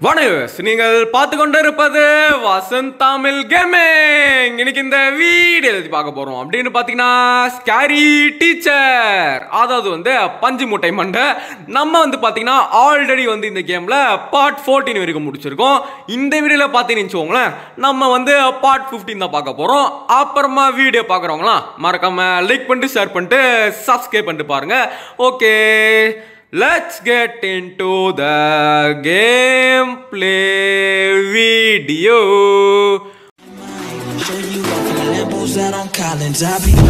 வணக்கம், நீங்கள் பார்த்து கொண்டிருப்பது வசந்த் தமிழ் கேமிங். இன்னைக்கு இந்த வீடியோ பார்க்க போறோம் அப்படின்னு பாத்தீங்கன்னா ஸ்கேரி டீச்சர், அதாவது பஞ்சு மூட்டை மண்டை. நம்ம பாத்தீங்கன்னா ஆல்ரெடி இந்த கேம்ல பார்ட் 14 வரைக்கும் முடிச்சிருக்கோம். இந்த வீடியோல பாத்தீங்கன்னு வச்சுக்கோங்களேன், நம்ம பார்ட் 15 தான் பார்க்க போறோம். அப்புறமா வீடியோ பார்க்குறவங்களாம் மறக்காம லைக் பண்ணிட்டு ஷேர் பண்ணிட்டு சப்ஸ்கிரைப் பண்ணிட்டு பாருங்க. Okay, let's get into the gameplay video. Show you off in the Lambos out on Collins. I be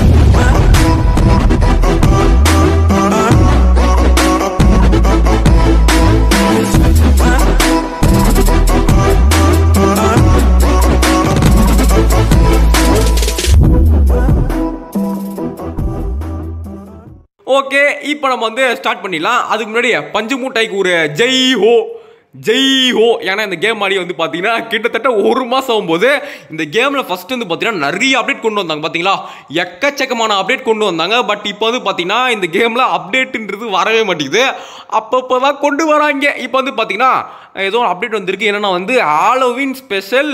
okay, இப்போ நம்ம ஸ்டார்ட் பண்ணிடலாம். அதுக்கு முன்னாடி பஞ்சு மூட்டைக்கு ஒரு ஜெய் ஹோ ஜெய் ஹோ. ஏன்னா இந்த கேம் ஆடி பார்த்தீங்கன்னா கிட்டத்தட்ட ஒரு மாதம் ஆகும்போது இந்த கேமில் ஃபஸ்ட்டு பார்த்தீங்கன்னா நிறைய அப்டேட் கொண்டு வந்தாங்க. பார்த்தீங்களா, எக்கச்சக்கமான அப்டேட் கொண்டு வந்தாங்க. பட் இப்போ பார்த்தீங்கன்னா இந்த கேமில் அப்டேட்டுன்றது வரவே மாட்டேங்குது. அப்பப்போ தான் கொண்டு வராங்க. இப்போ பார்த்தீங்கன்னா ஏதோ அப்டேட் வந்திருக்கு. என்னென்னா ஹாலோவின் ஸ்பெஷல்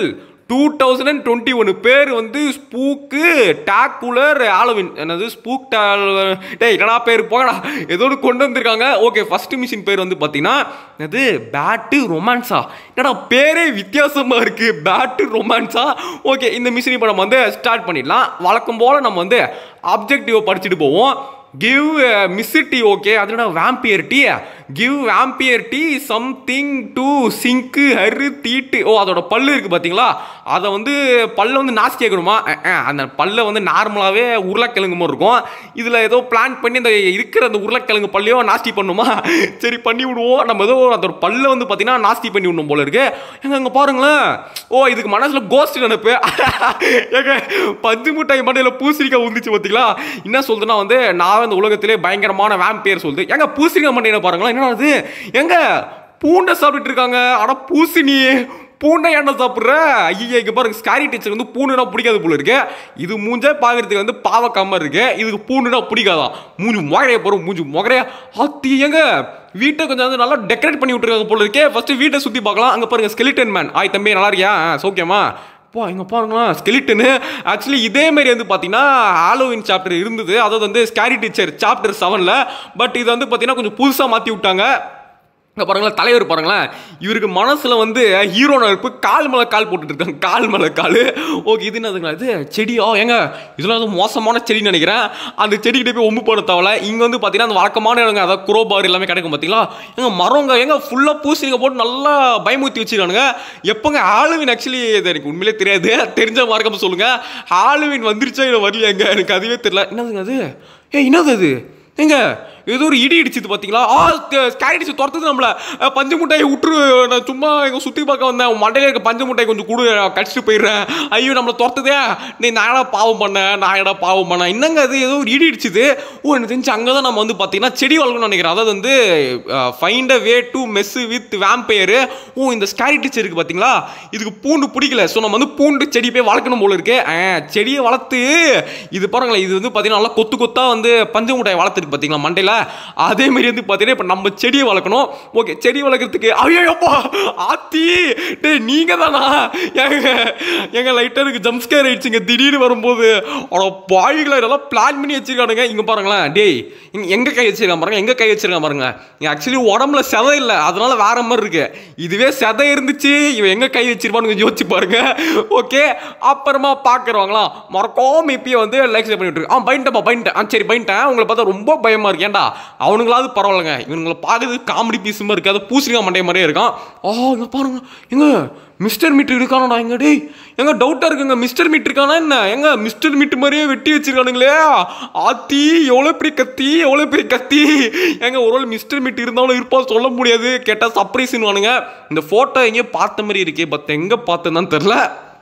2021 பேர் ஸ்பூக்கு டாக்குலர் ஹாலோவின். என்னது ஸ்பூக் டே என்னடா பேர் போங்கடா, ஏதோ கொண்டு வந்திருக்காங்க. ஓகே, ஃபர்ஸ்ட் மிஷின் பேர் பார்த்தீங்கன்னா அது பேட்டு ரொமான்ஸா. என்னடா பேரே வித்தியாசமாக இருக்குது, பேட்டு ரொமான்ஸா. ஓகே, இந்த மிஷின் இப்போ நம்ம ஸ்டார்ட் பண்ணிடலாம். வழக்கம் போல் நம்ம ஆப்ஜெக்டிவ் படிச்சுட்டு போவோம். Give Miss T. ஓகே, அதோட vampire tea. Give vampire tea something to sink her teeth. Oh, அதோட பல்லு இருக்குது பார்த்தீங்களா, அதை பல்ல நாசி கேட்கணுமா? அந்த பல்ல நார்மலாகவே உருளைக்கிழங்கு மாதிரி இருக்கும். இதில் ஏதோ பிளான் பண்ணி இந்த இருக்கிற அந்த உருளைக்கிழங்கு பல்லையோ நாஸ்தி பண்ணுமா? சரி, பண்ணி விடுவோம். நம்ம ஏதோ அதோட பல்ல பார்த்தீங்கன்னா நாஸ்தி பண்ணி விடணும் போல இருக்கு. எங்க அங்கே பாருங்களேன். ஓ, இதுக்கு மனசில் கோஸ்ட் நினைப்பு. எங்க பஞ்சு முட்டை மண்டையில் பூசணிக்காய் வந்துச்சு பார்த்தீங்களா? என்ன சொல்றதுன்னா நான் இந்த உலகத்திலே பயங்கரமான வேம்பயர் சொல்லுது. எங்க பூசணிக்காய் மண்டையில பாருங்களா, என்ன அது? எங்க பூண்டை சாப்பிட்டு இருக்காங்க. ஆனா பூசணி பூண்டை என்ன சாப்பிட்ற? ஐயா, இங்கே பாருங்க, ஸ்கேரி டீச்சர் பூண்டுனா பிடிக்காது போல இருக்கு. இது மூஞ்சே பார்க்கறதுக்கு பாவக்காம இருக்கு. இதுக்கு பூண்டுனா பிடிக்காதான். மூஞ்சி மொகரைய போகிறோம், மூஞ்சி மொகரையா. ஆத்தி, எங்க வீட்டை கொஞ்சம் நல்லா டெக்கரேட் பண்ணி விட்டுருக்காங்க போல இருக்கே. ஃபர்ஸ்ட் வீட்டை சுற்றி பார்க்கலாம். அங்கே பாருங்க, ஸ்கெலிட்டன் மேன். ஆய் தம்பி, நல்லா இருக்கியா? சோக்கியமா? இங்கே பாருங்களா, ஸ்கெலிட்டனு. ஆக்சுவலி இதே மாதிரி பார்த்தீங்கன்னா ஹாலோவின் சாப்டர் இருந்தது, அதாவது ஸ்கேரி டீச்சர் சாப்டர் 7ல். பட் இது பார்த்தீங்கன்னா கொஞ்சம் புதுசாக மாற்றி விட்டாங்க. இங்கே பாருங்களேன், தலைவர் பாருங்களேன், இவருக்கு மனசில் ஹீரோ நடிப்பு. கால் மேலே கால் போட்டுட்டு இருக்காங்க, கால் மேலே கால். ஓகே, இது என்னதுங்களா? இது செடியா? ஏங்க இதெல்லாம் மோசமான செடின்னு நினைக்கிறேன். அந்த செடிக்கிட்ட போய் ஒம்பு போட தேவை. இங்கே பார்த்தீங்கன்னா அந்த வழக்கமான இடங்க, அதாவது குரோபார் எல்லாமே கிடைக்கும் பார்த்தீங்களா? எங்க மரங்க எங்க ஃபுல்லாக பூசணிங்க போட்டு நல்லா பயமுறுத்தி வச்சுருக்கானுங்க. எப்போங்க ஹாலோவின்? ஆக்சுவலி இது எனக்கு உண்மையிலே தெரியாது. தெரிஞ்ச மார்க்கம் சொல்லுங்கள். ஹாலோவின் வந்துருச்சா இல்லை வரலையாங்க? எனக்கு அதுவே தெரியல. என்னதுங்க அது? என்னது அது? எங்க ஏதோ ஒரு இடி இடிச்சுது பார்த்தீங்களா? ஸ்கேரி டீச்சர் துரத்துது நம்மள. பஞ்சு முட்டையை விட்டுரு, நான் சும்மா எங்கள் சுற்றி பார்க்க வந்தேன். மண்டையில் இருக்க பஞ்சு முட்டையை கொஞ்சம் கொடு, கடிச்சிட்டு போயிடுறேன். ஐயோ, நம்மளை துரத்துதே. நீ நான் பாவம் பண்ணேன். என்னங்க அது? ஏதோ ஒரு இடி இடிச்சுது. ஓ, எனக்கு தெரிஞ்சு அங்கே தான் நம்ம பார்த்தீங்கன்னா செடி வளர்க்கணும்னு நினைக்கிறேன். அதாவது find a way to mess with vampire. Oh, இந்த ஸ்கேரி டீச்சர் இருக்குது பார்த்தீங்களா, இதுக்கு பூண்டு பிடிக்கல. ஸோ நம்ம பூண்டு செடி போய் வளர்க்கணும் போல இருக்கு. செடியை வளர்த்து இது பாருங்களேன், இது பார்த்தீங்கன்னா நல்லா கொத்து கொத்தா பஞ்சு முட்டையை வளர்த்துருக்கு பார்த்தீங்களா மண்டையில். அதே மாதிரி பார்த்தீங்கன்னா இப்போ நம்ம செடியை வளர்க்கணும். ஓகே, செடி வளர்க்கறதுக்கு ஐயோப்பா ஆத்தி டே நீங்க தானா? எங்க லைட்டாக எனக்கு ஜம்ப் ஸ்கேர் ஆயிடுச்சுங்க திடீர்னு வரும்போது. அவ்வளோ பாய்களை இதெல்லாம் பிளான் பண்ணி வச்சிருக்கானுங்க. இங்கே பாருங்களேன், டேய் எங்கே கை வச்சிருக்கான் பாருங்க, எங்கே கை வச்சிருக்கான் பாருங்க. ஆக்சுவலி உடம்புல செதை இல்லை, அதனால வேற மாதிரி இருக்கு. இதுவே செதை இருந்துச்சு, இவன் எங்கே கை வச்சிருப்பான்னு யோசிச்சு பாருங்க. ஓகே, அப்புறமா பார்க்குறவங்களாம் மறக்காம இப்பயே லைக் பண்ணி விட்டுருக்கு. பயன்ட்டேன். சரி, பயன்ட்டேன். உங்களை பார்த்தா ரொம்ப பயமா இருக்கு. ஏன்டா அவனுங்களாவது பரவாயில்லைங்க, இவனுங்களை பார்க்குறது காமெடி பீஸ் மாதிரி இருக்காது, பூசணிக்காய் மண்டை மாதிரியே இருக்கான். இங்கே பாருங்க, எங்க மிஸ்டர் மீட் இருக்கானடா? எங்க டேய், எங்க டவுட்டாக இருக்குங்க, மிஸ்டர் மீட் இருக்கானா என்ன? எங்க மிஸ்டர் மீட் மாதிரியே வெட்டி வச்சிருக்கானுங்களே. ஆத்தி, எவ்வளோ பெரிய கத்தி. எங்க ஒரு மிஸ்டர் மீட் இருந்தாலும் இருப்பா, சொல்ல முடியாது. கேட்டால் சர்ப்ரைஸ்ன்னு வானுங்க. இந்த ஃபோட்டோ எங்கேயோ பார்த்த மாதிரி இருக்கே, பட் எங்கே பார்த்தேன்னு தெரில.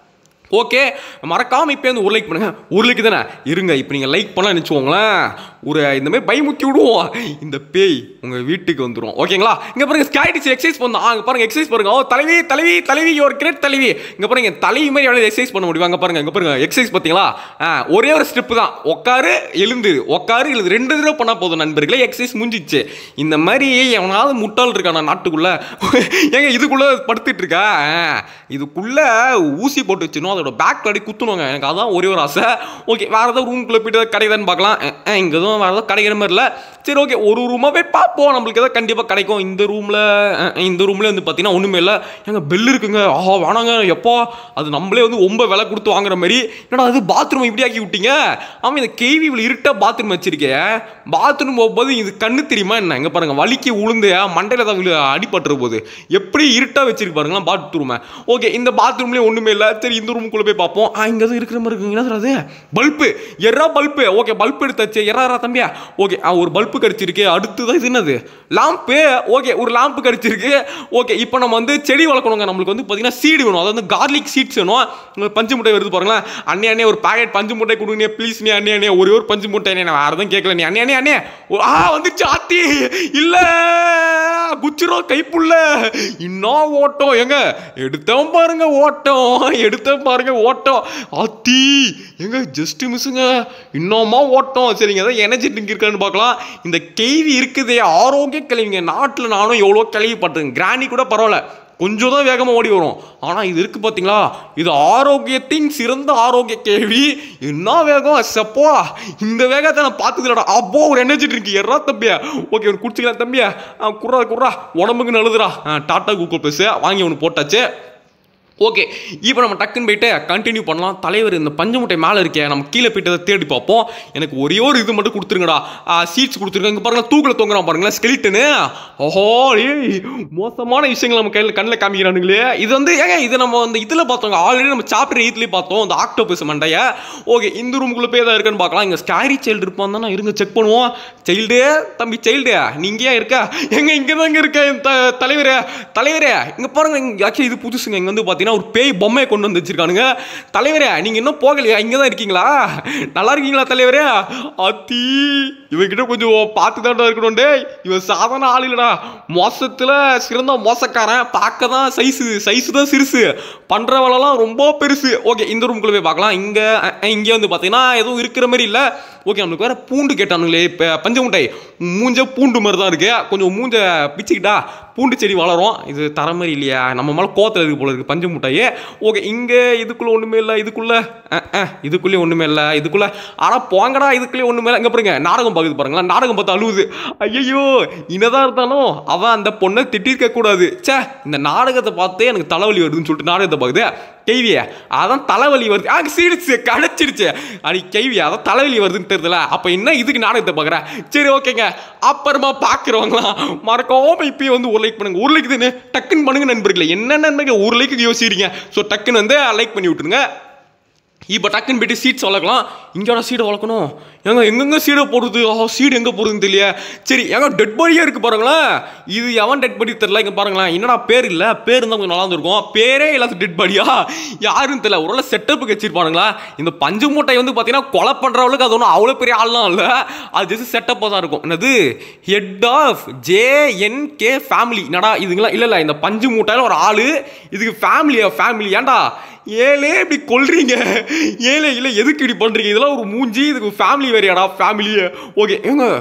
ஓகே, மறக்காம இப்போ வந்து ஒரு லைக் பண்ணுங்க. ஒரு லைக் தானே இருங்க. இப்போ நீங்கள் லைக் பண்ண நினச்சிக்கோங்களேன், ஒரு இந்த மாதிரி பயமுத்தி விடுவோம், இந்த பேய் உங்கள் வீட்டுக்கு வந்துடும். ஓகேங்களா? இங்கே பாருங்க ஸ்கை டீச்சர் எக்ஸசைஸ் பண்ணோம். அங்கே பாருங்க எக்ஸசைஸ் பாருங்க. ஓ தலைவி தலைவி தலைவி, ஒரு கிரேட் தலைவி. இங்கே பாருங்க தலைவி மாதிரி எவ்வளோ எக்ஸசைஸ் பண்ண முடியும். அங்கே பாருங்க, இங்கே பாருங்க எக்ஸசைஸ் பார்த்தீங்களா? ஒரே ஒரு ஸ்டெப் தான், உட்காரு எழுந்து உட்காரு எழுது, 2 தடவை பண்ணால் போதும் நண்பர்களே, எக்ஸசைஸ் முடிஞ்சிச்சு. இந்த மாதிரி எவனாவது முட்டாள் இருக்கானா நாட்டுக்குள்ள? ஏங்க இதுக்குள்ள படுத்துட்டு இருக்கா? இதுக்குள்ள ஊசி போட்டு வச்சுனோம், அதோட பேக் அடி குத்துணுங்க. எனக்கு அதான் ஒரே ஒரு ஆசை. ஓகே, வேறு ஏதாவது ரூம்குள்ளே போய்ட்டு கிடைக்குதான்னு பார்க்கலாம். இங்கே எதுவும் வேறு ஏதாவது கிடைக்கிற மாதிரி இல்லை. சரி ஓகே, ஒரு ரூமாக போய் பார்ப்போம், நம்மளுக்கு எதாவது கண்டிப்பாக கிடைக்கும். இந்த ரூமில் வந்து பார்த்தீங்கன்னா ஒன்றுமே இல்லை. எங்க பெல் இருக்குங்க. வேணாங்க எப்போ, அது நம்மளே வந்து ரொம்ப விலை கொடுத்து வாங்குற மாதிரி. என்னடா அது பாத்ரூம் இப்படி ஆக்கி விட்டீங்க? ஆமாம், இந்த கேவி இவ்வளோ இருட்டாக பாத்ரூம் வச்சிருக்கேன். பாத்ரூம் போகும்போது இது கண்ணு தெரியுமா என்ன? இங்கே பாருங்க, வலிக்கு உளுந்து மண்டையில் தான் அடிபட்டுற போது எப்படி இருட்டாக வச்சிருக்கு பாருங்களா பாத்ரூமை. ஓகே, இந்த பாத்ரூம்லேயே ஒன்றுமே இல்லை. சரி இந்த ரூமுக்குள்ளே போய் பார்ப்போம். இங்கே தான் இருக்கிற மாதிரி இருக்குங்க. என்ன அது? Bulb, bulb. ஓகே, பல்பு எடுத்தாச்சு. எறா தம்பியா? ஓகே, ஒரு பல்பு கடிச்சிருக்கு. அடுத்துதான் இது என்னது? லாம்பு. ஓகே, ஒரு லாம்பு கடிச்சிருக்கு. ஓகே, இப்போ நம்ம வந்து செடி வளர்க்கணுங்க. நம்மளுக்கு வந்து பார்த்தீங்கன்னா சீடு வேணும், அதாவது கார்லிக் சீட்ஸ் வேணும். பஞ்சு முட்டை வருது பாருங்களேன். அண்ணே ஒரு பாக்கெட் பஞ்சு முட்டை கொடுங்க ப்ளீஸ். நீ அண்ணே ஒரே ஒரு பஞ்சு முட்டை. நான் வேறு எதுவும் கேட்கல. நீ அண்ணே வந்துச்சு. ஆத்தி இல்லை குச்சிரும் கைப்புள்ள. இன்னும் ஓட்டம் எங்க எடுத்தோம் பாருங்க, ஓட்டம் ஆத்தி எங்க ஜஸ்ட் மிஸ்ஸுங்க. இன்னுமா ஓட்டம். சரிங்க, அதான் எனர்ஜி ட்ரிங்க் இருக்கான்னு பார்க்கலாம். இந்த கேள்வி இருக்குதே, ஆரோக்கிய கழிவுங்க. நாட்டில் நானும் எவ்வளோ கேள்விப்பட்டிருக்கேன். கிராணி கூட பரவாயில்ல, கொஞ்சம் தான் வேகமாக ஓடி வரும். ஆனால் இது இருக்குது பார்த்தீங்களா, இது ஆரோக்கியத்தின் சிறந்த ஆரோக்கிய கேள்வி. என்ன வேகம் செப்போ, இந்த வேகத்தை நான் பார்த்ததுலடா. அப்போ ஒரு எனர்ஜி ட்ரிங்க் எறா தம்பியா? ஓகே, ஒன்று குடிச்சிக்கலாம் தம்பியா? குர்ரா உடம்புக்கு நல்லதுடா. டாட்டா கூகுள் ப்ளஸ் வாங்கி ஒன்று போட்டாச்சு. ஓகே, இப்போ நம்ம டக்குன்னு போயிட்டு கண்டினியூ பண்ணலாம். தலைவர் இந்த பஞ்சு முட்டை மேலே இருக்கேன், நம்ம கீழே போயிட்டு அதை தேடி பார்ப்போம். எனக்கு ஒரே ஒரு இது மட்டும் கொடுத்துருங்கடா, சீட்ஸ் கொடுத்துருங்க. இங்கே பாருங்கள், தூக்கில் தொங்குறான் பாருங்களேன் ஸ்கெலிட்டனு. ஓஹோ, மோசமான விஷயங்கள் நம்ம கண்ணில் காமிக்கிறானுங்களே. இது வந்து ஏங்க இது நம்ம வந்து இதில் பார்த்தோங்க, ஆல்ரெடி நம்ம சாப்டர் 8 பார்த்தோம், இந்த ஆக்டோபஸ் மண்டையை. ஓகே, இந்த ரூமுக்குள்ளே போய் தான் இருக்குன்னு பார்க்கலாம். இங்கே ஸ்கேரி சைல்டு இருப்பான் தானே, இருங்க செக் பண்ணுவோம். சைல்டு தம்பி, சைல்டு நீங்கள் ஏன் இருக்கா? இங்கே தாங்க இருக்கேன் தலைவரே. இங்கே பாருங்க, ஆக்சுவலி இது புதுசுங்க. இங்கே வந்து பார்த்தீங்கன்னா ஒரு பேய் பொம்மையை கொண்டு வந்து வச்சிருக்கானுங்க. தலைவரே நீங்க இன்னும் போகலையா? இங்கே தான் இருக்கீங்களா? நல்லா இருக்கீங்களா தலைவரே? அத்தி இவன்கிட்ட கொஞ்சம் பார்த்து தான் இருக்கணும். டே, இவன் சாதாரண ஆள் இல்லடா, மோசத்தில் சிறந்த மோசக்காரன். பார்க்க தான் சைஸு தான் சிறுசு, பண்ற வேலைலாம் ரொம்ப பெருசு. ஓகே, இந்த ரூம்குள்ளே போய் பார்க்கலாம். இங்கே வந்து பார்த்தீங்கன்னா எதுவும் இருக்கிற மாதிரி இல்லை. ஓகே, நம்மளுக்கு வேற பூண்டு கேட்டானுங்களே. இப்போ பஞ்ச முட்டை மூஞ்ச பூண்டு மாதிரி தான் இருக்கு. கொஞ்சம் மூஞ்ச பிச்சுக்கிட்டா பூண்டு செடி வளரும். இது தர மாதிரி இல்லையா? நம்ம மேலே கோத்தில் இருக்கு போல இருக்கு பஞ்சு முட்டையே. ஓகே, இங்கே இதுக்குள்ளே ஒன்றுமே இல்லை. இதுக்குள்ளே ஒன்றுமே இல்லை. இதுக்குள்ளே ஆனால் போங்கடா, இதுக்குள்ளே ஒன்றுமே இல்லை. இங்கே பாருங்க, நாடகம் பார்க்குது பாருங்களா. நாடகம் பார்த்து அழுவுது. ஐயோ, இனதான் இருந்தாலும் அவன் அந்த பொண்ணை திட்டிருக்க கூடாது. சே, இந்த நாடகத்தை பார்த்தே எனக்கு தலைவலி வருதுன்னு சொல்லிட்டு நாடகத்தை பார்க்குது. கேள்வியா அதான் தலைவலி வருது. சீடிச்சு கிடைச்சிருச்சு. அடி கேள்வி அதான் தலைவலி வருதுன்னு தெரியல. அப்போ என்ன இதுக்கு நாடகத்தை பார்க்குறேன்? சரி ஓகேங்க, அப்புறமா பார்க்குறவங்களாம் மறக்காம இப்பயும் வந்து ஒரு லைக் பண்ணுங்க. ஒரு லைக் தானே, டக்குன்னு பண்ணுங்க நண்பர்களே. என்ன நண்பர்கள் ஒரு லைக்கு யோசிக்கிறீங்க? ஸோ டக்குன்னு வந்து லைக் பண்ணி விட்டுருங்க. இப்போ டக்குன்னு போய்ட்டு சீட்ஸ் வளர்க்கலாம். இங்கேயோட சீடை வளர்க்கணும். எங்கெங்க சீடை போடுறது? சீடு எங்கே போடுறதுன்னு தெரியல. சரி, டெட் பாடியே இருக்குது பாருங்களேன். இது எவன் டெட் பாடி தெரியல. இங்கே பாருங்களேன், என்னடா பேர் இல்லை, பேர் இருந்தால் கொஞ்சம் நல்லா இருந்திருக்கும். பேரே இல்லாத டெட் பாடியா யாருன்னு தெரியல. ஒரு செட்டப்புக்கு வச்சிருப்பானுங்களா. இந்த பஞ்சு மூட்டை வந்து பார்த்தீங்கன்னா கொலை பண்ணுறவளுக்கு அது ஒன்றும் அவ்வளோ பெரிய ஆள்லாம் இல்லை, அது ஜஸ்ட் செட்டப்பாக தான் இருக்கும். என்னது ஹெட் ஆஃப் JNK ஃபேமிலி. என்னடா இதுங்களாம் இல்லை இந்த பஞ்சு மூட்டையில் ஒரு ஆள், இதுக்கு ஃபேமிலி ஏன்டா ஏழே இப்படி கொல்றீங்க? ஏழே இல்லை, எதுக்கு இப்படி பண்ணுறீங்க? இதெல்லாம் ஒரு மூஞ்சி, இதுக்கு ஃபேமிலி வேறையாடா ஃபேமிலியே. ஓகே,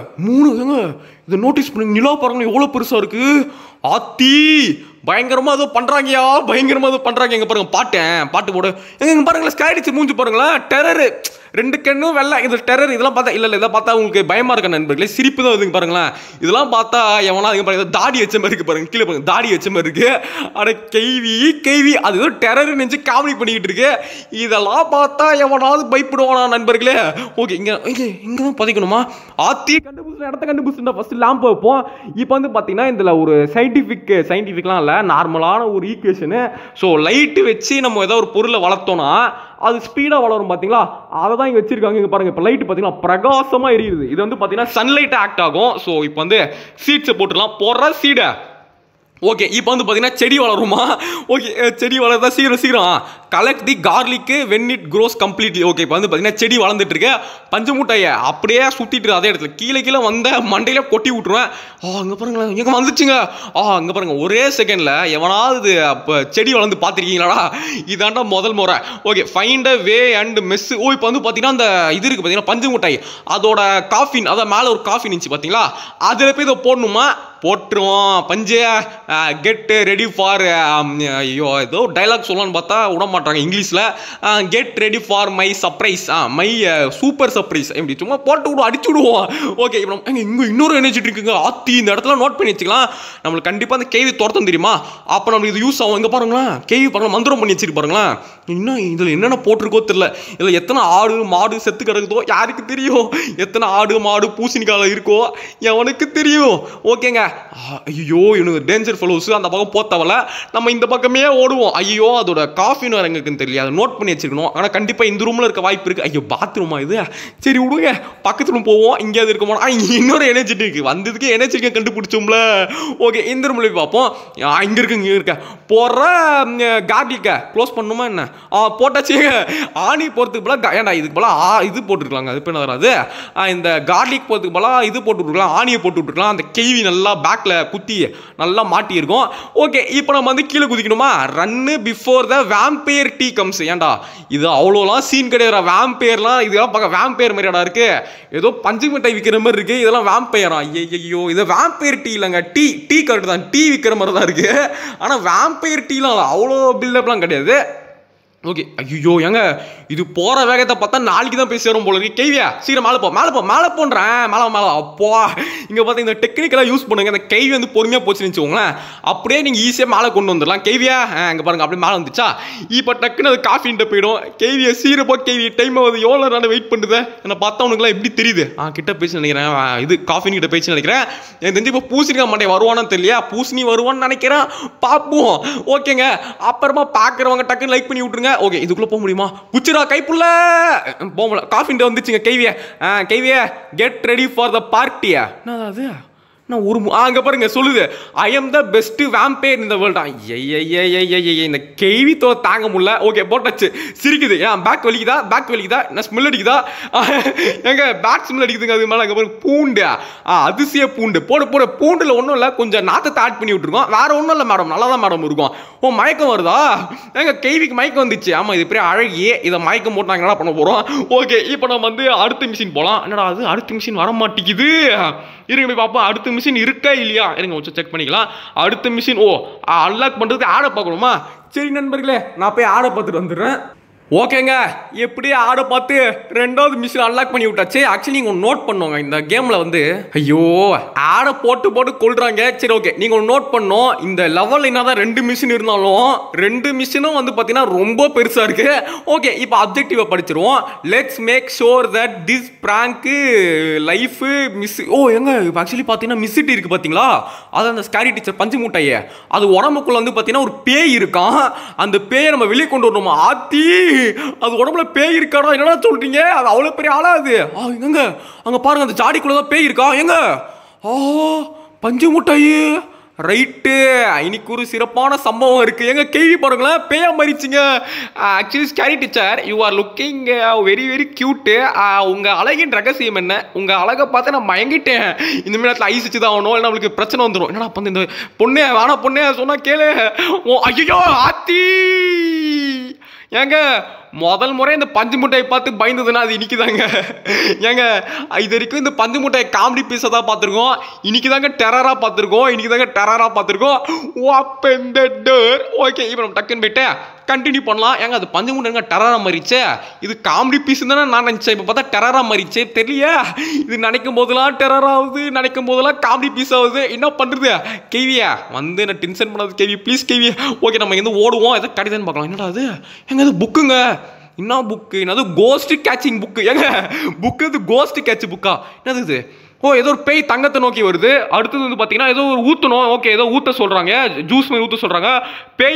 இதை நோட்டீஸ் பண்ணுங்க. நிலா பாருங்க எவ்வளோ பெருசாக இருக்குது. ஆத்தி பயங்கரமாக ஏதோ பண்ணுறாங்க. எங்கே பாருங்க, பாட்டு போடு. எங்கே பாருங்களேன், ஸ்கைடிச்சு மூஞ்சி பாருங்களேன், டெரரு, 2 கண்ணும் வெள்ளை. இது டெரர். இதெல்லாம் பார்த்தா இல்லை இதை பார்த்தா உங்களுக்கு பயமாக இருக்க நண்பர்களே, சிரிப்பு தான் வருதுங்க பாருங்களேன். இதெல்லாம் பார்த்தா எவனா இங்கே பாருங்க, தாடி வச்ச மாதிரி இருக்கு பாருங்க, கீழே பாருங்க தாடி வச்ச மாதிரி இருக்கு. அட கேள்வி அது ஏதோ டெரர் நினச்சி காமெடி பண்ணிக்கிட்டு இருக்கு. இதெல்லாம் பார்த்தா எவனாவது பயப்படுவானா நண்பர்களே? ஓகே, இங்கே தான் பதிக்கணுமா? ஆத்தி இடத்த கண்டுபிடிச்சிருந்தா ஃபர்ஸ்ட் லேம்ப் வைப்போம். இப்போ வந்து பார்த்தீங்கன்னா இதில் ஒரு சயின்டிஃபிக்லாம் இல்லை, நார்மலான ஒரு ஈக்குவேஷனு. ஸோ லைட்டு வச்சு நம்ம ஏதோ ஒரு பொருளை வளர்த்தோன்னா அது ஸ்பீடாக வளரும். பார்த்தீங்களா, அதை தான் இங்கே வச்சிருக்காங்க. இங்கே பாருங்க, இப்போ லைட்டு பார்த்தீங்கன்னா பிரகாசமாக எரியுது. இது வந்து பார்த்தீங்கன்னா சன்லைட் ஆக்ட் ஆகும். ஸோ இப்போ வந்து சீட்ஸை போட்டுடலாம். போடுற சீடை ஓகே இப்போ வந்து பார்த்தீங்கன்னா செடி வளருமா? ஓகே செடி வளர்ந்தா சீக்கிரம் collect the garlic when it grows completely. Okay இப்போ வந்து பார்த்தீங்கன்னா செடி வளர்ந்துட்டு இருக்கு. பஞ்சு மூட்டையை அப்படியே சுற்றிட்டு அதே இடத்துல கீழே வந்த மண்டையில கொட்டி விட்டுருவேன். அங்கே பாருங்களேன், எங்கே வந்துச்சுங்க. அங்கே பாருங்க, ஒரே செகண்டில் எவனாவது அப்போ செடி வளர்ந்து பார்த்துருக்கீங்களாடா? இதாண்டா முதல் முறை. Okay find a way and mess. இப்போ வந்து பார்த்தீங்கன்னா அந்த இது இருக்குது பார்த்தீங்கன்னா பஞ்சு மூட்டை, அதோட காஃபின், அதை மேலே ஒரு காஃபின் இருந்துச்சு பார்த்தீங்களா, அதில் போய் இதை போடணுமா? போட்டுருவோம். பஞ்சு கெட் ரெடி ஃபார், ஐயோ ஏதோ டைலாக் சொல்லலான்னு பார்த்தா விட மாட்டாங்க இங்கிலீஷில். Get ready for my surprise, my super surprise. இப்படி சும்மா போட்டு விடுவோம், அடிச்சு விடுவோம். ஓகே இப்போ இங்கே இன்னொரு நினைச்சிட்டு இருக்குங்க. ஆத்தி இந்த இடத்துல நோட் பண்ணி வச்சுக்கலாம். நம்மளுக்கு கண்டிப்பாக அந்த கேவி துரத்தம் தெரியுமா? அப்போ நம்மளுக்கு இது யூஸ் ஆகும். இங்கே பாருங்களேன், கேவி பாருங்களா, மந்திரம் பண்ணி வச்சுட்டு பாருங்களேன். இன்னும் இதில் என்னென்ன போட்டிருக்கோ தெரியல. இதில் எத்தனை ஆடு மாடு செத்து கிடக்குதோ யாருக்கு தெரியும்? எத்தனை ஆடு மாடு பூசணிக்கால இருக்கோ எவனுக்கு தெரியும்? ஓகேங்க. ஐயோ இவனுக்கு டேஞ்சர் ஃபெலோஸ், அந்த பக்கம் போத்தவல நம்ம இந்த பக்கமே ஓடுவோம். ஐயோ அதோட காஃபின்னு வேறு எங்களுக்குன்னு தெரியல, அதை நோட் பண்ணி வச்சிருக்கணும். ஆனால் கண்டிப்பாக இந்த ரூமில் இருக்க வாய்ப்பு இருக்குது. ஐயோ பாத்ரூமா இது? சரி விடுங்க, பக்கத்து ரூம் போவோம். இங்கேயாவது இருக்குமோ? இன்னொரு எனர்ஜெட்டிக் வந்ததுக்கு எனர்ஜெட்டிக்கை கண்டுபிடிச்சோம்ல. ஓகே இந்த ரூமில் போய் பார்ப்போம். இங்கே இருக்க போடுற கார்லிக்கை க்ளோஸ் பண்ணணுமா என்ன? போட்டாச்சு. ஆணி போகிறதுக்கு போல ஏன்டா இதுக்கு போல இது போட்டுருக்கலாங்க. அது இப்போ வராது. இந்த கார்லிக் போகிறதுக்கு போல இது போட்டு விட்டுருக்கலாம், ஆணியை போட்டு விட்டுருக்கலாம். அந்த கேவி நல்லா பேக்கில் குத்தி நல்லா மாட்டியிருக்கும். ஓகே இப்போ நம்ம வந்து கீழே குதிக்கணுமா? Run before the vampire tea comes. ஏன்டா இது அவ்வளோலாம் சீன் கிடையாது. வேம்பயர்லாம் இதெல்லாம் பார்க்க வேம்பயர் மாதிரிடா இருக்கு. ஏதோ பஞ்சு மிட்டாய் விற்கிற மாதிரி இருக்கு. இதெல்லாம் வேம்பயரா? ஐயோ இது வேம்பயர் டீ இல்லைங்க. டீ கரெக்ட் தான், டீ விற்கிற மாதிரி தான் இருக்கு. ஆனால் வேம்பயர் டீலாம் அவ்வளோ பில்டப்லாம் கிடையாது. ஓகே ஐயோ ஏங்க இது போகிற வேகத்தை பார்த்தா நாளைக்கு தான் போய் சேரும் போல இருக்கு. கேவியா சீக்கிரம் மேலே போன்றேன். மேலே அப்போ இங்கே பார்த்து இந்த டெக்னிக்கெல்லாம் யூஸ் பண்ணுங்க. இந்த கேவி வந்து பொறுமையாக போச்சுன்னு வச்சுக்கோங்களேன், அப்படியே நீங்கள் ஈஸியாக மேலே கொண்டு வந்துடலாம். கேவியா இங்கே பாருங்க அப்படியே மேலே வந்துச்சா. இப்போ டக்குன்னு அது காஃபின்ட்டு போயிடும். கேவியை சீரப்போ கேவி டைம் ஆகுது. எவ்வளோ நான் வெயிட் பண்ணுது. என்னை பார்த்தா உனக்குலாம் எப்படி தெரியுது? கிட்ட பேசி நினைக்கிறேன். இது காஃபின் கிட்ட பேசி நினைக்கிறேன். எனக்கு தெரிஞ்சு இப்போ பூசணிக்காய் மாட்டே வருவானு தெரியலையா? பூசணி வருவான்னு நினைக்கிறேன். பார்ப்போம். ஓகேங்க அப்புறமா பார்க்குறவங்க டக்குன்னு லைக் பண்ணி விட்ருங்க. ஓகே இதுக்குள்ள போக முடியுமா? புச்சுரா கைப்புள்ள போகல. காஃபின்ட்டு வந்துச்சுங்க. கைவிய கெட் ரெடி ஃபார் த பார்ட்டியா? என்னது அது? நான் ஒரு அங்கே பாருங்க சொல்லுது, I am the best vampire இந்த வேர்ல்டா. இந்த கேவி தாங்க முடியல. ஓகே போட்டாச்சு. சிரிக்குது. பேக் வலிக்குதா? நான் ஸ்மெல் அடிக்குதா? எங்க பேக் ஸ்மெல் அடிக்குதுங்க. அது மேலே அங்கே பாருங்க பூண்டு, அதிசய பூண்டு போடு. பூண்டில் ஒன்றும் இல்லை, கொஞ்சம் நாத்தத்தை ஆட் பண்ணி விட்டுருக்கோம். வேற ஒன்றும் இல்லை மேடம், நல்லா தான் மேடம் இருக்கும். மயக்கம் வருதா? எங்க கேவிக்கு மயக்கம் வந்துச்சு. ஆமாம் இது பெரிய அழகியே. இதை மயக்கம் போட்டு நாங்கள் என்ன பண்ண போகிறோம்? ஓகே இப்போ நம்ம வந்து அடுத்த மிஷின் போகலாம். என்னடா அது அடுத்த மிஷின் வர மாட்டேங்குது. இருங்க போய் பார்ப்போம் அடுத்த மிஷின் இருக்கா இல்லையா. இருங்க கொஞ்சம் செக் பண்ணிக்கலாம். அடுத்த மிஷின் அன்லாக் பண்ணுறதுக்கு ஆடை பார்க்கணுமா? சரி நண்பர்களே நான் போய் ஆடை பார்த்துட்டு வந்துடுறேன். ஓகேங்க எப்படியே ஆடை பார்த்து ரெண்டாவது மிஷின் அன்லாக் பண்ணி விட்டாச்சு. ஆக்சுவலி நீங்கள் நோட் பண்ணுவாங்க இந்த கேமில் வந்து ஐயோ ஆடை போட்டு கொள்றாங்க. சரி ஓகே நீங்கள் நோட் பண்ணோம் இந்த லெவலில் என்ன தான் 2 மிஷின் இருந்தாலும் 2 மிஷினும் வந்து பார்த்தீங்கன்னா ரொம்ப பெருசாக இருக்குது. ஓகே இப்போ அப்ஜெக்டிவை படிச்சிருவோம். Let's make sure that this prank life miss எங்க இப்போ ஆக்சுவலி பார்த்தீங்கன்னா மிஸ்ஸிட்டி இருக்குது பார்த்தீங்களா? அது அந்த ஸ்கேரி டீச்சர் பஞ்சு மூட்டையே அது உடம்புக்குள்ள வந்து பார்த்தீங்கன்னா ஒரு பேய் இருக்கான். அந்த பேயை நம்ம வெளியே கொண்டு வரணுமா? ஆத்தி அது உடம்புல பேய் இருக்காடா? என்னடா சொல்றீங்க? அது அவ்வளோ பெரிய ஆளா அது? எங்க அங்க பாருங்க அந்த ஜாடிக்குள்ளதான் பேய் இருக்கா. எங்க பஞ்சு முட்டாய் ரைட்டு. இன்னைக்கு ஒரு சிறப்பான சம்பவம் இருக்கு. எங்க கேள்வி பாருங்களேன் பேயா மறிச்சிங்க. Actually scary teacher you are looking very very cute. உங்க அழகின் ரகசியம் என்ன? உங்க அழகை பார்த்து நான் மயங்கிட்டேன். இந்த மாதிரி நேரத்தில் ஐஸ் வச்சு தான் ஆகணும், இல்லை நம்மளுக்கு பிரச்சனை வந்துடும். என்னடா பண்ண இந்த பொண்ணே வேணா பொண்ணே சொன்னா கேளு. ஐயோ ஆத்தி ஏங்க முதல் முறை இந்த பஞ்சு முட்டையை பார்த்து பயந்ததுன்னா அது இன்னைக்கு தாங்க. ஏங்க இது வரைக்கும் இந்த பஞ்சு முட்டையை காமெடி பீஸை தான் பார்த்துருக்கோம். இன்னைக்கு தாங்க டெரராக பார்த்துருக்கோம். Open the door. ஓகே இப்போ நம்ம டக்குன்னு போயிட்டு கண்டினியூ பண்ணலாம். ஏங்க அது பஞ்சு முட்டைங்க டெரராக மாறிச்சே. இது காமெடி பீஸ் தானே நான் நினச்சேன். இப்போ பார்த்தா டெரராக மாறிச்சே. தெரியலையா? இது நினைக்கும் போதெல்லாம் டெரர் ஆகுது, நினைக்கும் போதெல்லாம் காமெடி பீஸ் ஆகுது. என்ன பண்ணுறது? கேவியா வந்து நான் டென்ஷன் பண்ணாது கேவி ப்ளீஸ் கேவி. ஓகே நம்ம இங்கே ஓடுவோம். எதை கிடைக்குதுன்னு பார்க்கலாம். என்னடா அது? எங்க அது புக்குங்க. என்ன புக்கு? என்னது கோஸ்ட் கேச்சிங் புக்கு. ஏங்க புக்கு இது கோஸ்ட் கேட்ச் புக்கா? என்னது இது? ஏதோ ஒரு பேய் தங்கத்தை நோக்கி வருது. அடுத்தது வந்து பார்த்தீங்கன்னா ஏதோ ஒரு ஊற்றணும். ஓகே ஏதோ ஊற்ற சொல்கிறாங்க, ஜூஸ் மாதிரி ஊற்ற சொல்கிறாங்க.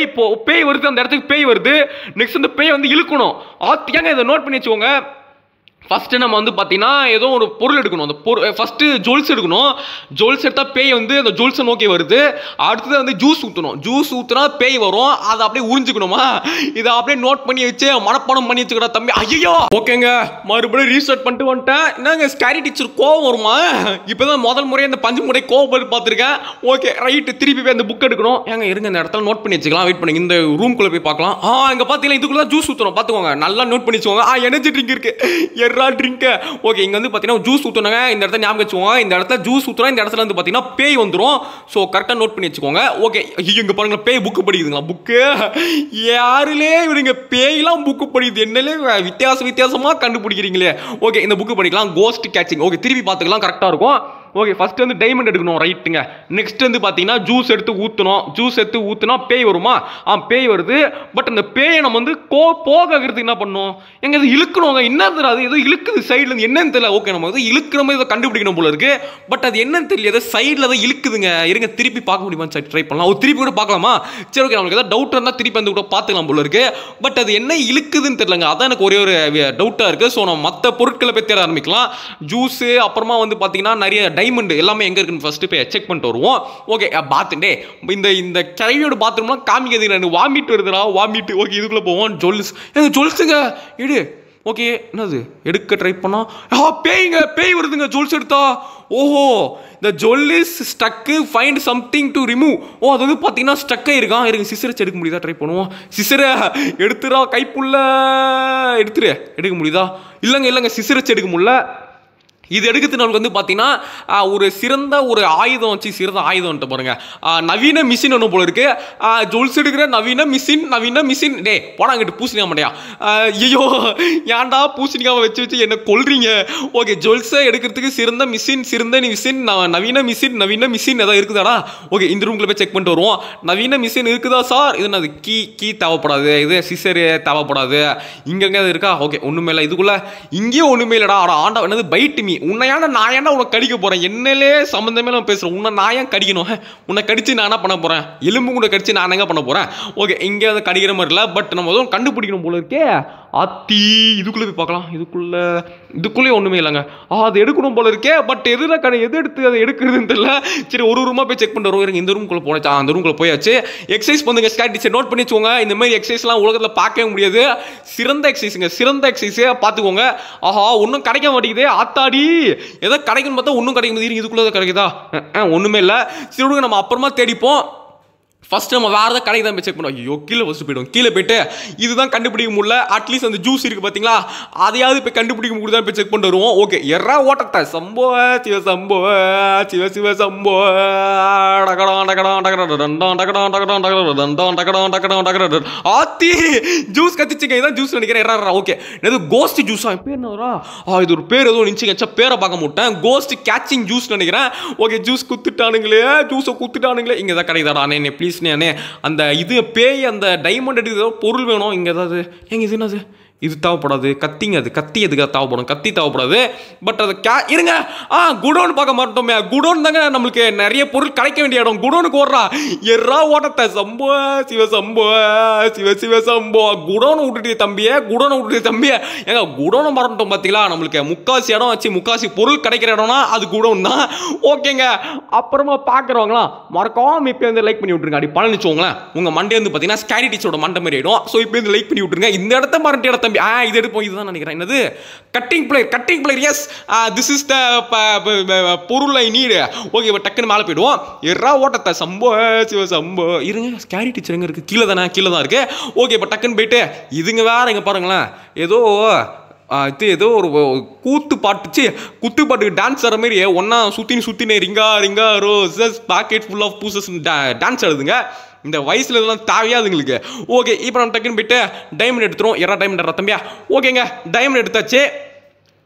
பேய் வருது, அந்த இடத்துக்கு பேய் வருது. நெக்ஸ்ட் அந்த பேய் வந்து இழுக்கணும். ஏங்க இதை நோட் பண்ணி வச்சுக்கோங்க. ஃபஸ்ட்டு நம்ம வந்து பார்த்தீங்கன்னா ஏதோ ஒரு பொருள் எடுக்கணும். அந்த ஃபஸ்ட்டு ஜுவல்ஸ் எடுக்கணும். ஜுவல்ஸ் எடுத்தால் பேய் வந்து அந்த ஜுவல்ஸை நோக்கி வருது. அடுத்தது வந்து ஜூஸ் ஊற்றணும். ஜூஸ் ஊற்றினா பேய் வரும். அதை அப்படியே உறிஞ்சிக்கணுமா? இதை அப்படியே நோட் பண்ணி வச்சு மனப்பாடம் பண்ணி வச்சுக்கிறா தம்பி. ஐயோ ஓகேங்க, மறுபடியும் ரீஸ்டார்ட் பண்ணிட்டு வந்துட்டேன். என்னங்க ஸ்கேரி டீச்சர் கோவம் வருமா? இப்போ தான் முதல் முறையாக இந்த பஞ்சு முறை கோவப்பட்டு பார்த்துருக்கேன். ஓகே ரைட்டு, திருப்பி போய் அந்த புக் எடுக்கணும். ஏங்க இருங்க, இந்த இடத்துல நோட் பண்ணி வச்சுக்கலாம். வெயிட் பண்ணுங்க, இந்த ரூம்குள்ளே போய் பார்க்கலாம். இங்கே பார்த்தீங்கன்னா இதுக்குள்ளே ஜூஸ் ஊற்றணும். பார்த்துக்கோங்க, நல்லா நோட் பண்ணி வச்சுக்கோங்க. எனர்ஜி ட்ரிங்க் இருக்குது. ட்ரிங்க். ஓகே, இங்க வந்து பாத்தீங்கன்னா ஜூஸ் ஊத்துனாங்க. இந்த இடத்துல ஞாபகம் வச்சுக்கோங்க, இந்த இடத்துல ஜூஸ் ஊத்துறா, இந்த இடத்துல வந்து பாத்தீங்கன்னா பேய் வந்துரும். சோ கரெக்ட்டா நோட் பண்ணி வச்சுக்கோங்க. ஓகே, இங்க பாருங்க பேய் புக் படிக்குதுங்களா? புக்கு யாருலே இவங்க பேய்லாம் புக் படிக்குது, என்னலே வித்தியாசமா கண்டுபிடிக்கிறீங்களே. ஓகே, இந்த புக் படிக்கலாம். Ghost catching. ஓகே, திருப்பி பார்த்துக்கலாம், கரெக்டா இருக்கும். ஓகே, ஃபர்ஸ்ட் வந்து டைமண்ட் எடுக்கணும். ரைட்டுங்க. நெக்ஸ்ட் வந்து பார்த்தீங்கன்னா ஜூஸ் எடுத்து ஊற்றணும். ஜூஸ் எடுத்து ஊற்றினா பேய் வருமா? பேய் வருது. பட் அந்த பேயை நம்ம வந்து போகிறதுக்கு என்ன பண்ணணும்? எங்க இது இழுக்கணுங்க. என்ன தெரியாது, ஏதோ இழுக்குது சைடில் இருந்து, என்னன்னு தெரியல. ஓகே, நம்ம வந்து இழுக்கிற மாதிரி இதை கண்டுபிடிக்கணும் போல இருக்கு. பட் அது என்னன்னு தெரியல, ஏதோ சைடில் தான் இழுக்குதுங்க. இருங்க, திருப்பி பார்க்க முடியுமா? ட்ரை பண்ணலாம். திருப்பி கூட பார்க்கலாமா? சரி ஓகே, நம்மளுக்கு ஏதாவது டவுட் இருந்தால் திருப்பி வந்து கூட பார்த்துக்கலாம் போல இருக்கு. பட் அது என்ன இழுக்குதுன்னு தெரியலங்க. அதான் எனக்கு ஒரே ஒரு டவுட்டாக இருக்குது. ஸோ நம்ம மற்ற பொருட்களை போய் தேட ஆரம்பிக்கலாம். ஜூஸு, அப்புறமா வந்து பார்த்தீங்கன்னா நிறைய டைமண்ட் எல்லாமே எங்க இருக்குன்னு ஃபர்ஸ்ட் போய் செக் பண்ணிட்டு வருவோம். Okay, bathroom. இந்த கிழவியோட பாத்ரூம்லாம் காமிக்கிறது எனக்கு வாமிட் வருதுடா, வாமிட். ஓகே, இதுக்குள்ள போவோம். ஜுவல்ஸுங்க எடு. ஓகே, என்னது எடுக்க ட்ரை பண்ணா பேய் வருதுங்க. ஜுவல்ஸ் எடுத்தா. ஓஹோ, இந்த jewel is stuck, find something to remove. அது வந்து பார்த்தீங்கன்னா ஸ்டக் ஆயிருக்கான். இருங்க, சிசரை எடுக்க முடியுதா? ட்ரை பண்ணுவோம். சிசரை எடுத்துடா, கைப்புள்ள எடுத்துரு. எடுக்க முடியுதா? இல்லைங்க, சிசரை எடுக்க முடியல. இது எடுக்கிறது நம்மளுக்கு வந்து பார்த்தீங்கன்னா ஒரு சிறந்த ஒரு ஆயுதம் வச்சு, சிறந்த ஆயுதம்ட்டு பாருங்க. நவீன மிஷின் ஒன்று போல இருக்கு. ஜுவல்ஸ் எடுக்கிற நவீன மிஷின். டே போனாங்கிட்டு பூசணிக்கா மாட்டியா? ஐயோ ஏன்டா பூசணிக்காவை வச்சு என்ன கொல்றீங்க? ஓகே, ஜுவல்ஸை எடுக்கிறதுக்கு சிறந்த மிஷின், நவீன மிஷின் ஏதாவது இருக்குதாடா? ஓகே, இந்த ரூம்ல போய் செக் பண்ணிட்டு வருவோம். நவீன மிஷின் இருக்குதா சார்? இது என்னது? கீ தேவைப்படாது. இது சிசரு தேவைப்படாது. இங்கங்க இருக்கா? ஓகே, ஒண்ணுமே இல்லை. இதுக்குள்ள இங்கேயும் ஒண்ணுமே இல்லடா. ஆண்டா, என்னது பைட் மீ. உன்னையான நான் ஏன்டா உனக்கு கடிக்க போறேன்? என்னலே சம்பந்தமே நான் பேசுறேன். உன்னை நான் ஏன் கடிக்கணும்? உன்னை கடிச்சு நான் என்ன பண்ண போறேன்? எலும்பு கூட கடிச்சு நான் எங்க பண்ண போறேன்? ஓகே, இங்க அதை கடிக்கிற மாதிரி இல்லை. பட் நம்ம எதுவும் கண்டுபிடிக்கணும் போல இருக்கே. இதுக்குள்ள போய் பார்க்கலாம். இதுக்குள்ளே ஒண்ணுமே இல்லைங்க. அது எடுக்கணும் போல இருக்கே. பட் எது எடுத்து அதை எடுக்கிறதுன்னு தெரியல. சரி, ஒரு ரூமா போய் செக் பண்ணிட்டு வருவோம். இந்த ரூம்குள்ள போனச்சா? அந்த ரூம்குள்ள போயாச்சு. எக்ஸசைஸ் பண்ணுங்க. ஸ்டாட்டிஸ்டிக்ஸ் நோட் பண்ணி வச்சுக்கோங்க. இந்த மாதிரி எக்ஸசைஸ்லாம் உலகத்தில் பார்க்கவே முடியாது. சிறந்த எக்ஸசைஸே பார்த்துக்கோங்க. ஒன்றும் கிடைக்க மாட்டேங்குது. ஆத்தாடி, ஏதோ கிடைக்குன்னு பார்த்தா ஒன்றும் கிடைக்க முடியாது. இதுக்குள்ள கிடைக்குதா? ஒன்றுமே இல்லை. சரி, நம்ம அப்புறமா தேடிப்போம். ஃபர்ஸ்ட் நம்ம வேறு ஏதாவது கடைக்கு தான் போய் செக் பண்ணுவோம். ஐயோ, கீழே ஃபஸ்ட்டு போய்டும். கீழே போயிட்டு இதுதான் கண்டுபிடிக்க முடியல. அட்லீஸ்ட் அந்த ஜூஸ் இருக்குது பார்த்தீங்களா, அதையாவது போய் கண்டுபிடிக்க முடியுதான் போய் செக் பண்ணிட்டு வருவோம். ஓகே, எறா ஓட்டத்தை சம்போ சிவ சம்போ ஆத்தி ஜூஸ் கத்திச்சுங்க. இதான் ஜூஸ் நினைக்கிறேன். ஓகே, இது கோஸ்ட் ஜூஸா? பேர் என்னவரா? இது ஒரு பேர் ஏதோ நினச்சிங்க. பேரை பார்க்க மாட்டேன். கோஸ்ட் கேட்சிங் ஜூஸ் நினைக்கிறேன். ஓகே, ஜூஸை குத்துட்டானுங்களே. இங்கே தான் கிடைக்குதாடா? ப்ளீஸ் அந்த இது பேய் அந்த டைமண்ட் எடுத்து பொருள் வேணும். இங்கே ஏதாவது எங்க இது என்னது? இது தேவைப்படாது. கத்திங்க. அது கத்தி எதுக்காக தேவைப்படும்? கத்தி தேவைப்படாது. பட் அது இருங்க, குடோன் பார்க்க மாட்டோமே. குடோன் தாங்க நம்மளுக்கு நிறைய பொருள் கிடைக்க வேண்டிய இடம். குடோனுக்கு ஓடுறா எறா ஓட்டத்தை சம்போ சிவ சம்போ. குடோனை விட்டுட்டு தம்பியே, ஏங்க குடோனை மறந்துட்டோம் பார்த்தீங்களா? நம்மளுக்கு முக்காசி இடம் வச்சு முக்காசி பொருள் கிடைக்கிற இடம்னா அது குடோன் தான். ஓகேங்க, அப்புறமா பார்க்குறவங்களாம் மறக்காம இப்போ வந்து லைக் பண்ணி விட்டுருங்க. அப்படி பழனிச்சோங்களேன், உங்கள் மண்டே வந்து பார்த்தீங்கன்னா ஸ்கேரி டீச்சரோட மண்டை மாதிரி ஆகிடும். ஸோ இப்போ வந்து லைக் பண்ணி விட்டுருங்க. இந்த இடத்த மறந்துட்டு இடத்த இது எடுப்போம். இதுதான் நினைக்கிறேன். என்னது? Cutting plier. Yes, this is the பொருள் ஐ நீட். ஓகே, டக்குன்னு மேலே போயிடுவோம். எறா ஓட்டத்தை சம்போ இருங்க, ஸ்கேரி டீச்சர் எங்க இருக்கு? கீழே தான் இருக்கு. ஓகே, இப்போ டக்குன்னு போயிட்டு இதுங்க வேற எங்க பாருங்களேன். ஏதோ ஒரு குத்து பாட்டுக்கு டான்ஸ் ஆடுற மாதிரி ஒன்னா சுத்தினே ring a roses pocket full of posies dance ஆடுதுங்க. இந்த வயசுல இதெல்லாம் தேவையாதுங்களுக்கு. ஓகே, இப்போ நம்ம டக்குன்னு போயிட்டு டைமண்ட் எடுத்துரும். டைமண்ட் தம்பியா. ஓகேங்க, டைமண்ட் எடுத்தாச்சு.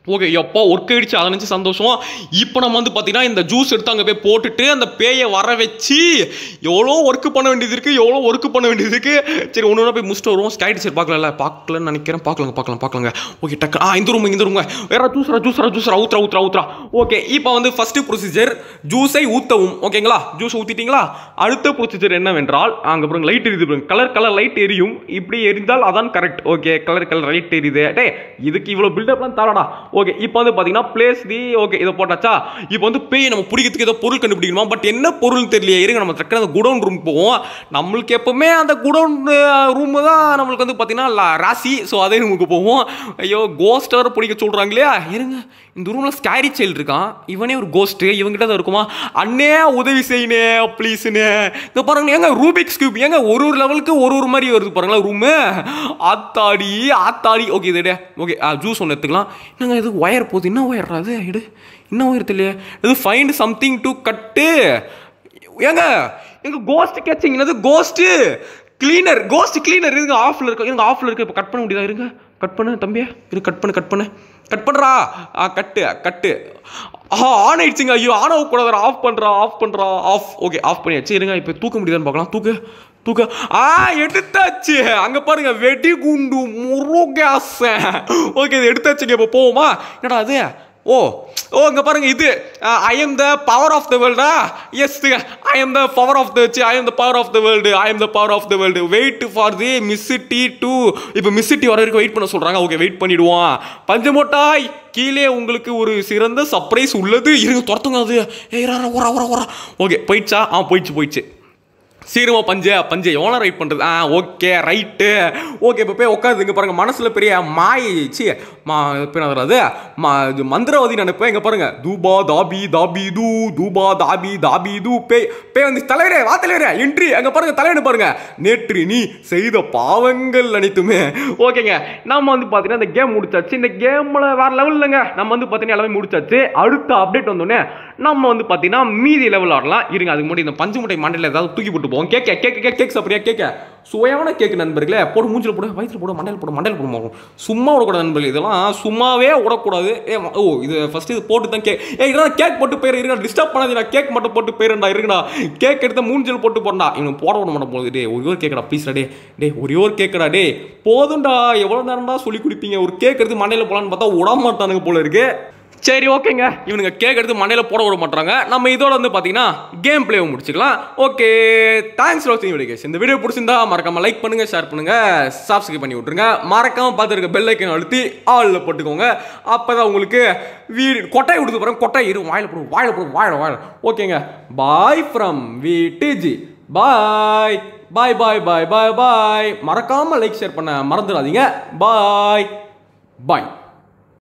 ஓகே எப்போ ஒர்க் ஆகிடுச்சு அதை நினச்சி சந்தோஷம். இப்போ நம்ம வந்து பார்த்தீங்கன்னா இந்த ஜூஸ் எடுத்து அங்கே போய் போட்டுட்டு அந்த பேயை வர வச்சு எவ்வளோ ஒர்க்கு பண்ண வேண்டியது இருக்குது. சரி ஒன்று ஒன்றா போய் முடிச்சுட்டு வருவோம். ஸ்கை டீச்சர் பார்க்கலன்னு நினைக்கிறேன். பார்க்கலாங்க. ஓகே டக்கு இந்த ரூம் வேற ஜூஸரா ஊத்துறா. ஓகே இப்போ வந்து ஃபஸ்ட்டு ப்ரொசீஜர் ஜூஸை ஊற்றவும். ஓகேங்களா, ஜூஸை ஊற்றிட்டீங்களா? அடுத்த ப்ரொசீஜர் என்னவென்றால் அங்கே அப்புறம் லைட் எரியுது, கலர் லைட் எரியும். இப்படி எரிந்தால் அதான் கரெக்ட். ஓகே கலர் லைட் எரியுது. டே இதுக்கு இவ்வளோ பில்டப்லாம் தரடா. ஓகே இப்போ வந்து பார்த்தீங்கன்னா பிளேஸ் தி ஓகே இதை போட்டாச்சா? இப்போ வந்து பேய் நம்ம பிடிக்கிறதுக்கு ஏதோ பொருள் கண்டுபிடிக்கணுமா? பட் என்ன பொருள் தெரியலையே. இருங்க நம்ம டக்குனு அந்த குடவுன் ரூம் போவோம். நம்மளுக்கு எப்பவுமே அந்த குடவுன் ரூமு தான் நம்மளுக்கு வந்து பார்த்தீங்கன்னா ராசி. ஸோ அதே ரூமுக்கு போவோம். ஐயோ கோஸ்ட் வேறு பிடிக்க சொல்கிறாங்க இல்லையா? இருங்க இந்த ரூமில் ஸ்கேரி சைல்டு இருக்கான். இவனே ஒரு கோஸ்ட்டு. இவங்கிட்ட தான் இருக்குமா? அண்ணே உதவி செய்யணே ப்ளீஸ்ண்ணே. இங்கே பாருங்க ஏங்க ரூபிக்ஸ் கியூப் ஏங்க ஒரு லெவலுக்கு ஒரு மாதிரி வருது பாருங்களா ரூமு. ஆத்தாடி. ஓகே இது ஓகே ஜூஸ் ஒன்று எடுத்துக்கலாம். என்னங்க இது ஒயர் போகுது. என்ன ஒயர் அது? என்ன ஒயர் தெரியல. இது ஃபைண்ட் சம்திங் டு கட்டு. ஏங்க கோஸ்ட் கேட்சிங் என்னது? கோஸ்ட் கிளீனர் இருங்க ஆஃப்ல இருக்கு. இப்போ கட் பண்ண முடியாதா? இருங்க கட் பண்ணு தம்பியா. கட் பண்ணுறா. கட்டு ஆன் ஆயிடுச்சுங்க. ஐயோ ஆன் ஆகக்கூடாது. ஆஃப் பண்ணுறா. ஓகே ஆஃப் பண்ணியாச்சு. இருங்க இப்போ தூக்க முடியுதான்னு பார்க்கலாம். தூக்க எடுத்தாச்சு. அங்கே பாருங்க வெடி குண்டு முருகேச. ஓகே இது எடுத்தாச்சுங்க. இப்போ போவோமா? என்னடா அது? ஓ இங்கே பாருங்க இது I am the power of the வேர்ல்டா. Yes I am the power of the world. Wait for the Miss T to. இப்போ மிஸ்ஸிட்டி வர வரைக்கும் வெயிட் பண்ண சொல்கிறாங்க. ஓகே வெயிட் பண்ணிடுவோம். பஞ்சமோட்டாய் கீழே உங்களுக்கு ஒரு சிறந்த சர்ப்ரைஸ் உள்ளது. இருங்க துரத்துங்க அது. ஓரா. ஓகே போயிடுச்சா? போயிடுச்சு. சீக்கிரமா பஞ்சு எவ்வளோ ரைட் பண்ணுறது? Okay right. ஓகே இப்போ போய் உட்காந்துங்க பாருங்கள். மனசில் பெரிய மாயிச்சு அது இது மந்திரவாதி நினைப்பேன். இங்கே பாருங்க தூபா தாபி தூ பே வந்து தலைவரே வா தலைவரே என்ட்ரி. அங்கே பாருங்க தலைவனு பாருங்க. நேற்று நீ செய்த பாவங்கள் அனைத்துமே. ஓகேங்க நம்ம வந்து பார்த்தீங்கன்னா இந்த கேம் முடிச்சாச்சு. இந்த கேமில் வேறு லெவல் இல்லைங்க. நம்ம வந்து பார்த்தீங்கன்னா எல்லாமே முடிச்சாச்சு. அடுத்த அப்டேட் வந்தோடனே நம்ம வந்து பார்த்தீங்கன்னா மீதி லெவல் ஆடலாம். இருங்க அதுக்கு முன்னாடி இந்த பஞ்சு முட்டை மண்டையில் ஏதாவது தூக்கி போட்டு போவோம். கேக் சாப்பிட்றியா? சுவையான கேக் நண்பர்களே. போடு மூஞ்சில் போடு, வயிற்றுல போடு, மண்டையில் போடு. சும்மா விடக்கூடாது நண்பர்களே. இதெல்லாம் சும்மாவே விடக்கூடாது. இது ஃபர்ஸ்ட் இது போட்டு தான் இதெல்லாம் கேக் போட்டு போயிரு. இருங்க டிஸ்டர்ப் பண்ணாது. நான் கேக் மட்டும் போட்டு போயிருந்தா. இருக்குடா கேக் எடுத்து மூஞ்சில் போட்டு போறா. இவன் போட விட மாட்டேன் போகுது. டே ஒரே ஒரு கேக்கடா ப்ளீஸ்டா. டே ஒரே ஒரு கேக்கடா. டே போதும்டா. எவ்வளோ நேரம்டா சொல்லி குடிப்பீங்க? ஒரு கேக் எடுத்து மண்டையில் போடலான்னு பார்த்தா விட மாட்டானுங்க போல இருக்கு. சரி ஓகேங்க இவனுங்க கேக் எடுத்து மண்டையில் போட விட மாட்டாங்க. நம்ம இதோட வந்து பார்த்தீங்கன்னா கேம் பிளேவை முடிச்சுக்கலாம். ஓகே தேங்க்ஸ் ஃபார் வாட்சிங் வீடியோ. இந்த வீடியோ பிடிச்சிருந்தா மறக்காம லைக் பண்ணுங்க, ஷேர் பண்ணுங்க, சப்ஸ்கிரைப் பண்ணி விட்டுருங்க. மறக்காம பார்த்துருக்க பெல் ஐக்கன் அழுத்தி ஆளில் போட்டுக்கோங்க. அப்போதான் உங்களுக்கு கொட்டாய் கொடுத்து பாருங்க. கொட்டாய் இரு வாயில போடும். ஓகேங்க பாய் ஃப்ரம் VTG. பாய். மறக்காம லைக் ஷேர் பண்ண மறந்துடாதீங்க. பாய்.